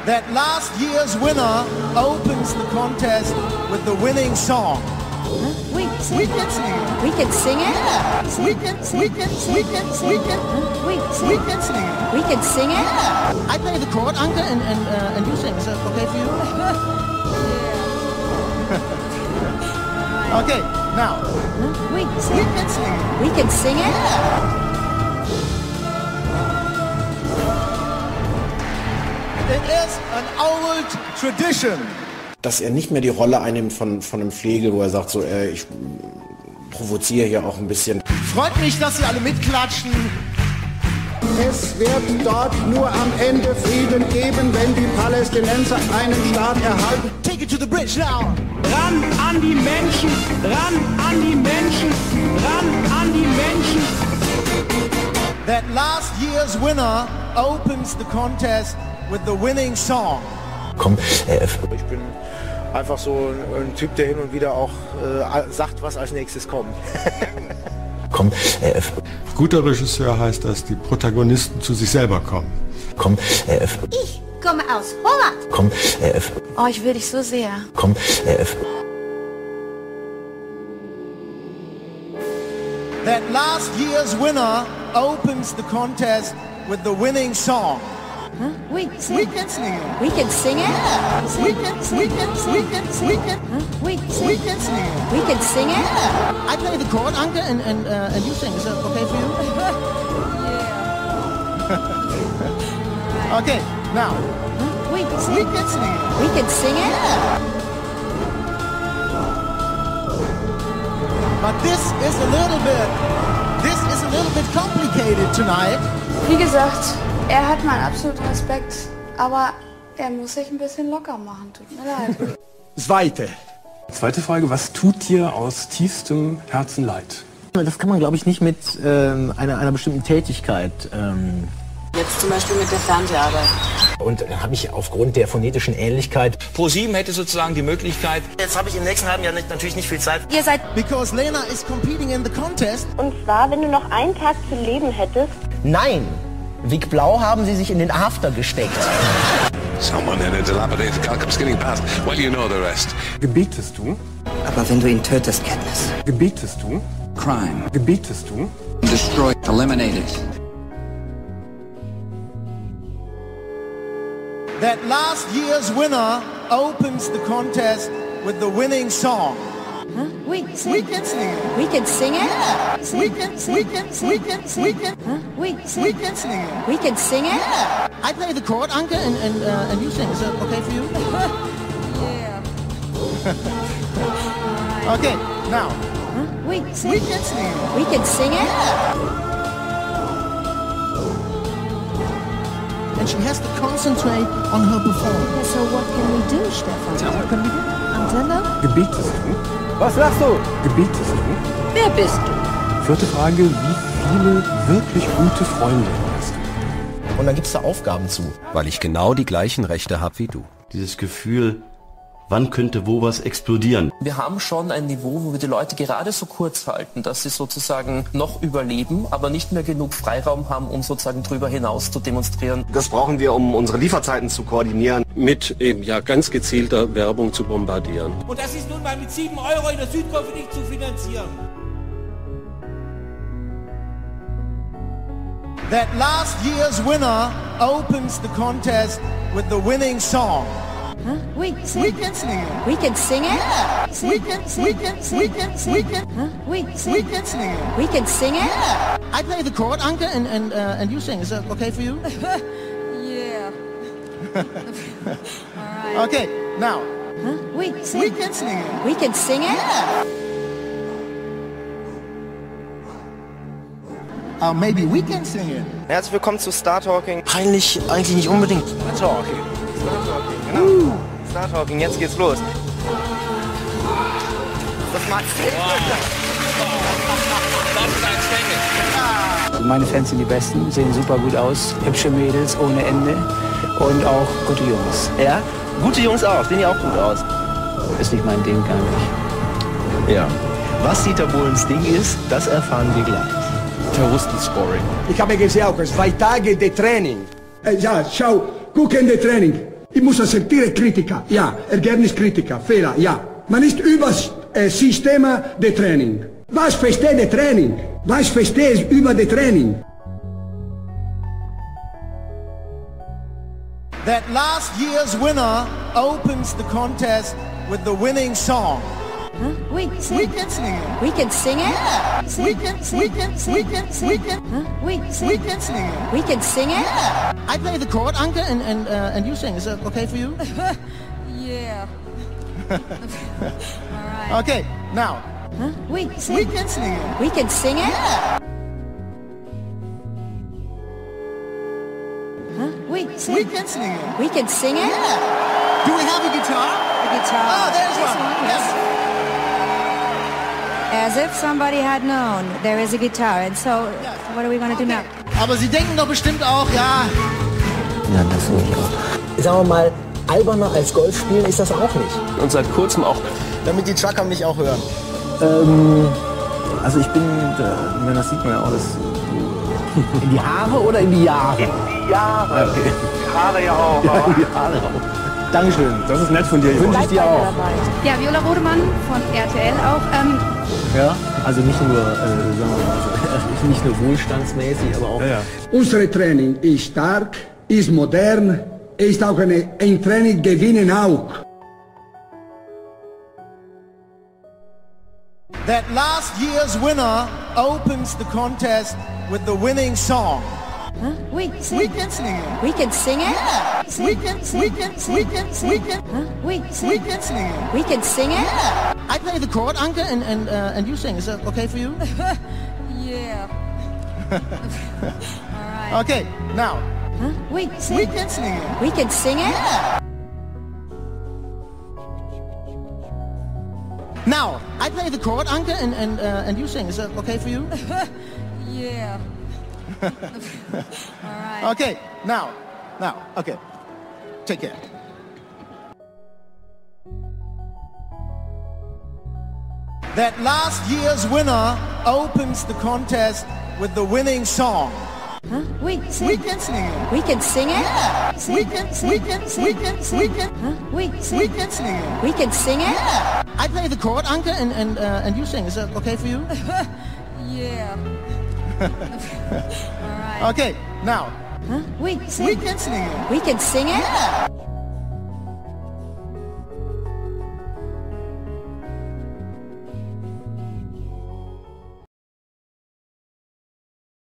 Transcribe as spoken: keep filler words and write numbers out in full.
That last year's winner opens the contest with the winning song. Huh? We, sing. We can sing it. We can sing it? Yeah. Sing. We can, Sing. we can, Sing. we can, Sing. we can, Huh? We, sing. we can sing it. We can sing it? Yeah. I play the chord, Anke, and, and, uh, and you sing. Is that okay for you? Okay, now. Huh? We, sing. We can sing it. We can sing it? Yeah. It is an old tradition. Dass er nicht mehr die Rolle einnimmt von, von einem Flegel, wo er sagt, so, äh, ich provoziere hier auch ein bisschen. Freut mich, dass Sie alle mitklatschen. Es wird dort nur am Ende Frieden geben, wenn die Palästinenser einen Staat erhalten. Take it to the bridge now. Ran an die Menschen, ran an die Menschen, ran an die Menschen. That last year's winner opens the contest with the winning song. Komm, äh, ich bin einfach so ein, ein Typ, der hin und wieder auch äh, sagt, was als nächstes kommt. komm, äh, Guter Regisseur heißt, dass die Protagonisten zu sich selber kommen. komm, äh, Ich komme aus Holland. komm, äh, Oh, ich will dich so sehr. komm, äh, That last year's winner opens the contest with the winning song. Huh? We, sing. We can sing it. We can sing it? Yeah. Sing. We can, Sing. we can, Sing. we can, Sing. we can, Huh? We, sing. we can sing it. We can sing it? Yeah. I play the chord, Anke, and, and, uh, and you sing. Is that okay for you? Okay, now. Huh? We, sing. We can sing it. We can sing it? Yeah. But this is a little bit, this is a little bit complicated tonight. Wie gesagt, er hat meinen absoluten Respekt, aber er muss sich ein bisschen locker machen, tut mir leid. Zweite. Zweite Frage, was tut dir aus tiefstem Herzen leid? Das kann man, glaube ich, nicht mit ähm, einer, einer bestimmten Tätigkeit. Ähm Jetzt zum Beispiel mit der Fernseharbeit. Und dann habe ich aufgrund der phonetischen Ähnlichkeit... ProSieben hätte sozusagen die Möglichkeit... Jetzt habe ich im nächsten halben Jahr nicht, natürlich nicht viel Zeit. Ihr seid... Because Lena is competing in the contest. Und zwar, wenn du noch einen Tag zu leben hättest. Nein! Vic Blau haben sie sich in den After gesteckt. Someone in a dilapidated car comes getting past. Well, you know the rest. Gebetest du? Aber wenn du ihn tötest, Katniss. Gebetest du? Crime. Gebetest du? Destroy. Eliminate it. That last year's winner opens the contest with the winning song. Huh? We, sing. We can sing it. We can sing it? Yeah. Sing. We can, Sing. we can, Sing. we can, Sing. we can, Huh? We, sing. we can sing it. We can sing it? Yeah. I play the chord, Anke, and, and, uh, and you sing. Is that okay for you? Yeah. Okay, now. Huh? We, sing. We can sing it. We can sing it? Yeah. And she has to concentrate on her performance. So what can we do, Stefan? Tell what can we do? Antenne? Gebetest du? Was lachst du? Gebetest du? Wer bist du? Vierte Frage, wie viele wirklich gute Freunde hast du? und dann gibt's da Aufgaben zu. Weil ich genau die gleichen Rechte habe wie du. Dieses Gefühl, wann könnte wo was explodieren? Wir haben schon ein Niveau, wo wir die Leute gerade so kurz halten, dass sie sozusagen noch überleben, aber nicht mehr genug Freiraum haben, um sozusagen drüber hinaus zu demonstrieren. Das brauchen wir, um unsere Lieferzeiten zu koordinieren. Mit eben ja ganz gezielter Werbung zu bombardieren. Und das ist nun mal mit sieben Euro in der Südkurve nicht zu finanzieren. That last year's winner opens the contest with the winning song. Huh? We, sing. We can sing it. We can sing it? Yeah. Sing. We can, Sing. we can, Sing. we can, Sing. we can, Huh? We, sing. we can sing it. We can sing it? Yeah. I play the chord, Anke, and, and, uh, and you sing. Is that okay for you? Yeah. All right. Okay, now. Huh? We, sing. We can sing it. We can sing it? Yeah. Uh, maybe we can sing it. Herzlich willkommen zu Star Talking. Peinlich eigentlich nicht unbedingt. Star Talking. Star Talking, genau. Uh. Star Talking, jetzt geht's los. Das macht Also meine Fans sind die Besten, sehen super gut aus, hübsche Mädels ohne Ende und auch gute Jungs. Ja, gute Jungs auch, sehen ja auch gut aus. Ist nicht mein Ding, gar nicht. Ja, was Dieter Bohlens Ding ist, das erfahren wir gleich. Terroristen-Scoring. Ich habe gesehen auch zwei Tage de Training. Ja, schau, gucken de Training. Ich muss sentire critica, ja, Ergebniskritika, Fehler, ja. Man ist über äh, Systeme de Training. Was versteht der Training? Was versteht über das Training? That last year's winner opens the contest with the winning song. Huh? We sing. We can sing it. We can sing it. Yeah. Sing. We can. Sing. We can. Sing. We can. Sing. We can. Huh? We sing. We can sing it. We can sing it. Yeah. I play the chord, Anke, and and uh, and you sing. Is that okay for you? Yeah. All right. Okay. Now. Huh? We sing. We can sing it. We can sing it. Yeah. Huh? We sing. We can sing it. We can sing it. Yeah. Do we have a guitar? A guitar. Oh, there's one. one. Yes. As if somebody had known there is a guitar, and so what are we going to Okay. do now? Aber Sie denken doch bestimmt auch, ja. Ja, das finde ich auch. Sagen wir mal, alberner als Golf spielen ist das auch nicht. Und seit kurzem auch. Damit die Trucker mich auch hören. Ähm, also ich bin, äh, das sieht man ja auch, das in die Haare oder in die Jahre? In die Jahre. Okay. Die Haare ja auch. Ja, in die Haare auch. Dankeschön, das ist nett von dir. Wünsche ich dir auch. Ja, Viola Rodemann von R T L auch. Ähm, Ja, also nicht nur, äh, sagen wir mal, also, nicht nur wohlstandsmäßig, aber auch... Ja, ja. Unser Training ist stark, ist modern, ist auch eine, ein Training gewinnen auch. That last year's winner opens the contest with the winning song. Huh? We sing. We can sing it. We can sing it. Yeah. Sing. We can. Sing. We can. Sing. We can. Sing. We can. Huh? We sing. We can sing it. We can sing it. Yeah. I play the chord, Anke, and and uh, and you sing. Is that okay for you? yeah. All right. Okay. Now. Huh? We sing. We can sing it. We can sing it. Yeah. Now, I play the chord, Anke, and and uh, and you sing. Is that okay for you? yeah. All right. Okay. Now, now. Okay. Take care. That last year's winner opens the contest with the winning song. Huh? We sing. We can sing it. We can sing it. Yeah. Sing. We can. Sing. We can. Sing. We can. Sing. We can. Huh? We sing. We can sing it. We can sing it. Yeah. I play the chord, Anke, and and uh, and you sing. Is that okay for you? yeah. All right. Okay. Now. Huh? We sing. We can sing it. We can sing it. Yeah.